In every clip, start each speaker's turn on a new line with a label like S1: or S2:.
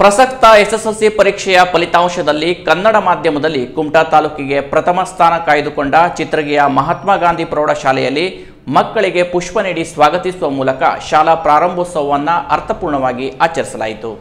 S1: ಪ್ರಸಕ್ತ ಎಸ್ಎಸ್ಎಲ್ಸಿ ಪರೀಕ್ಷೆಯ ಫಲಿತಾಂಶದಲ್ಲಿ ಕನ್ನಡ ಮಾಧ್ಯಮದಲ್ಲಿ ಕುಮಟಾ ತಾಲೂಕಿಗೆ ಪ್ರಥಮ ಸ್ಥಾನ ಕಾಯ್ದುಕೊಂಡ ಚಿತ್ರಗಿಯ ಮಹಾತ್ಮ ಗಾಂಧಿ ಪ್ರೌಢಶಾಲೆಯಲ್ಲಿ ಮಕ್ಕಳಿಗೆ ಪುಷ್ಪ ನೀಡಿ ಸ್ವಾಗತಿಸುವ ಮೂಲಕ ಶಾಲಾ ಪ್ರಾರಂಭೋತ್ಸವವನ್ನು ಅರ್ಥಪೂರ್ಣವಾಗಿ ಆಚರಿಸಲಾಯಿತು.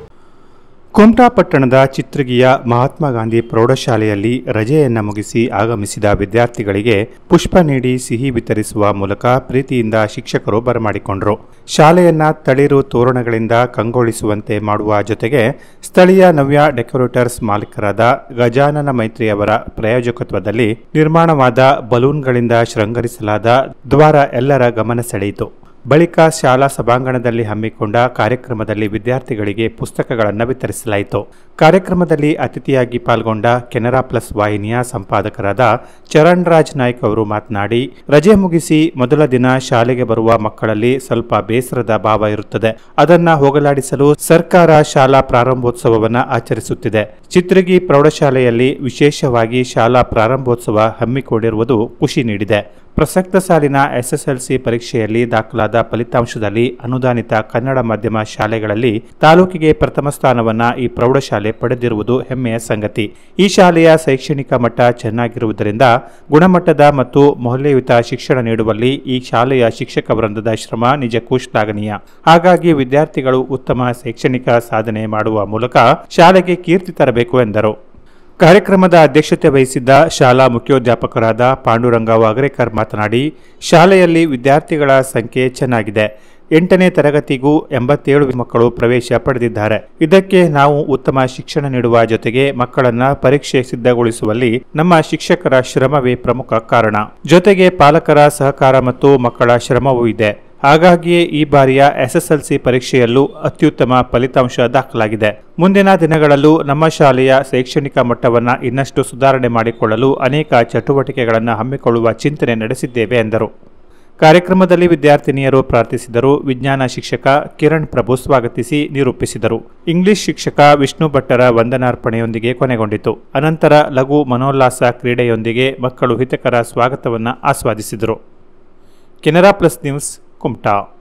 S2: ಕುಮಟಾ ಪಟ್ಟಣದ ಚಿತ್ರಗಿಯ ಮಹಾತ್ಮ ಗಾಂಧಿ ಪ್ರೌಢಶಾಲೆಯಲ್ಲಿ ರಜೆಯನ್ನು ಮುಗಿಸಿ ಆಗಮಿಸಿದ ವಿದ್ಯಾರ್ಥಿಗಳಿಗೆ ಪುಷ್ಪ ನೀಡಿ ಸಿಹಿ ವಿತರಿಸುವ ಮೂಲಕ ಪ್ರೀತಿಯಿಂದ ಶಿಕ್ಷಕರು ಬರಮಾಡಿಕೊಂಡರು. ಶಾಲೆಯನ್ನ ತಳಿರು ತೋರಣಗಳಿಂದ ಕಂಗೊಳಿಸುವಂತೆ ಮಾಡುವ ಜೊತೆಗೆ ಸ್ಥಳೀಯ ನವ್ಯ ಡೆಕೋರೇಟರ್ಸ್ ಮಾಲೀಕರಾದ ಗಜಾನನ ಮೈತ್ರಿಯವರ ಪ್ರಾಯೋಜಕತ್ವದಲ್ಲಿ ನಿರ್ಮಾಣವಾದ ಬಲೂನ್ಗಳಿಂದ ಶೃಂಗರಿಸಲಾದ ದ್ವಾರ ಎಲ್ಲರ ಗಮನ ಸೆಳೆಯಿತು. ಬಳಿಕ ಶಾಲಾ ಸಭಾಂಗಣದಲ್ಲಿ ಹಮ್ಮಿಕೊಂಡ ಕಾರ್ಯಕ್ರಮದಲ್ಲಿ ವಿದ್ಯಾರ್ಥಿಗಳಿಗೆ ಪುಸ್ತಕಗಳನ್ನು ವಿತರಿಸಲಾಯಿತು. ಕಾರ್ಯಕ್ರಮದಲ್ಲಿ ಅತಿಥಿಯಾಗಿ ಪಾಲ್ಗೊಂಡ ಕೆನರಾ ಪ್ಲಸ್ ವಾಹಿನಿಯ ಸಂಪಾದಕರಾದ ಚರಣ್ ರಾಜ್ ನಾಯ್ಕ್ ಅವರು ಮಾತನಾಡಿ, ರಜೆ ಮುಗಿಸಿ ಮೊದಲ ದಿನ ಶಾಲೆಗೆ ಬರುವ ಮಕ್ಕಳಲ್ಲಿ ಸ್ವಲ್ಪ ಬೇಸರದ ಭಾವ ಇರುತ್ತದೆ. ಅದನ್ನ ಹೋಗಲಾಡಿಸಲು ಸರ್ಕಾರ ಶಾಲಾ ಪ್ರಾರಂಭೋತ್ಸವವನ್ನು ಆಚರಿಸುತ್ತಿದೆ. ಚಿತ್ರಗಿ ಪ್ರೌಢಶಾಲೆಯಲ್ಲಿ ವಿಶೇಷವಾಗಿ ಶಾಲಾ ಪ್ರಾರಂಭೋತ್ಸವ ಹಮ್ಮಿಕೊಂಡಿರುವುದು ಖುಷಿ ನೀಡಿದೆ. ಪ್ರಸಕ್ತ ಸಾಲಿನ ಎಸ್ಎಸ್ಎಲ್ಸಿ ಪರೀಕ್ಷೆಯಲ್ಲಿ ದಾಖಲಾದ ಫಲಿತಾಂಶದಲ್ಲಿ ಅನುದಾನಿತ ಕನ್ನಡ ಮಾಧ್ಯಮ ಶಾಲೆಗಳಲ್ಲಿ ತಾಲೂಕಿಗೆ ಪ್ರಥಮ ಸ್ಥಾನವನ್ನು ಈ ಪ್ರೌಢಶಾಲೆ ಪಡೆದಿರುವುದು ಹೆಮ್ಮೆಯ ಸಂಗತಿ. ಈ ಶಾಲೆಯ ಶೈಕ್ಷಣಿಕ ಮಟ್ಟ ಚೆನ್ನಾಗಿರುವುದರಿಂದ ಗುಣಮಟ್ಟದ ಮತ್ತು ಮೌಲ್ಯಯುತ ಶಿಕ್ಷಣ ನೀಡುವಲ್ಲಿ ಈ ಶಾಲೆಯ ಶಿಕ್ಷಕ ವೃಂದದ ಶ್ರಮ ನಿಜಕ್ಕೂ ಶ್ಲಾಘನೀಯ. ಹಾಗಾಗಿ ವಿದ್ಯಾರ್ಥಿಗಳು ಉತ್ತಮ ಶೈಕ್ಷಣಿಕ ಸಾಧನೆ ಮಾಡುವ ಮೂಲಕ ಶಾಲೆಗೆ ಕೀರ್ತಿ ತರಬೇಕು ಎಂದರು. ಕಾರ್ಯಕ್ರಮದ ಅಧ್ಯಕ್ಷತೆ ವಹಿಸಿದ್ದ ಶಾಲಾ ಮುಖ್ಯೋಧ್ಯಾಪಕರಾದ ಪಾಂಡುರಂಗ ವಾಗರೇಕರ್ ಮಾತನಾಡಿ, ಶಾಲೆಯಲ್ಲಿ ವಿದ್ಯಾರ್ಥಿಗಳ ಸಂಖ್ಯೆ ಚೆನ್ನಾಗಿದೆ. 8ನೇ ತರಗತಿಗೂ 87 ಮಕ್ಕಳು ಪ್ರವೇಶ ಪಡೆದಿದ್ದಾರೆ. ಇದಕ್ಕೆ ನಾವು ಉತ್ತಮ ಶಿಕ್ಷಣ ನೀಡುವ ಜೊತೆಗೆ ಮಕ್ಕಳನ್ನ ಪರೀಕ್ಷೆ ಸಿದ್ಧಗೊಳಿಸುವಲ್ಲಿ ನಮ್ಮ ಶಿಕ್ಷಕರ ಶ್ರಮವೇ ಪ್ರಮುಖ ಕಾರಣ. ಜೊತೆಗೆ ಪಾಲಕರ ಸಹಕಾರ ಮತ್ತು ಮಕ್ಕಳ ಶ್ರಮವೂ ಇದೆ. ಹಾಗಾಗಿಯೇ ಈ ಬಾರಿಯ ಎಸ್ಎಸ್ಎಲ್ಸಿ ಪರೀಕ್ಷೆಯಲ್ಲೂ ಅತ್ಯುತ್ತಮ ಫಲಿತಾಂಶ ದಾಖಲಾಗಿದೆ. ಮುಂದಿನ ದಿನಗಳಲ್ಲೂ ನಮ್ಮ ಶಾಲೆಯ ಶೈಕ್ಷಣಿಕ ಮಟ್ಟವನ್ನು ಇನ್ನಷ್ಟು ಸುಧಾರಣೆ ಮಾಡಿಕೊಳ್ಳಲು ಅನೇಕ ಚಟುವಟಿಕೆಗಳನ್ನು ಹಮ್ಮಿಕೊಳ್ಳುವ ಚಿಂತನೆ ನಡೆಸಿದ್ದೇವೆ ಎಂದರು. ಕಾರ್ಯಕ್ರಮದಲ್ಲಿ ವಿದ್ಯಾರ್ಥಿನಿಯರು ಪ್ರಾರ್ಥಿಸಿದರು. ವಿಜ್ಞಾನ ಶಿಕ್ಷಕ ಕಿರಣ್ ಪ್ರಭು ಸ್ವಾಗತಿಸಿ ನಿರೂಪಿಸಿದರು. ಇಂಗ್ಲಿಷ್ ಶಿಕ್ಷಕ ವಿಷ್ಣು ಭಟ್ಟರ ವಂದನಾರ್ಪಣೆಯೊಂದಿಗೆ ಕೊನೆಗೊಂಡಿತು. ಅನಂತರ ಲಘು ಮನೋಲ್ಲಾಸ ಕ್ರೀಡೆಯೊಂದಿಗೆ ಮಕ್ಕಳು ಹಿತಕರ ಸ್ವಾಗತವನ್ನು ಆಸ್ವಾದಿಸಿದರು. Canara plus news Kumta.